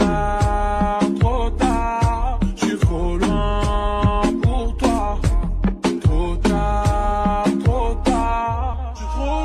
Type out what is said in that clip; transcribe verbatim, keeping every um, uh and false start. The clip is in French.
tard, trop tard. Je suis trop loin pour toi. Trop tard, trop tard. Je suis trop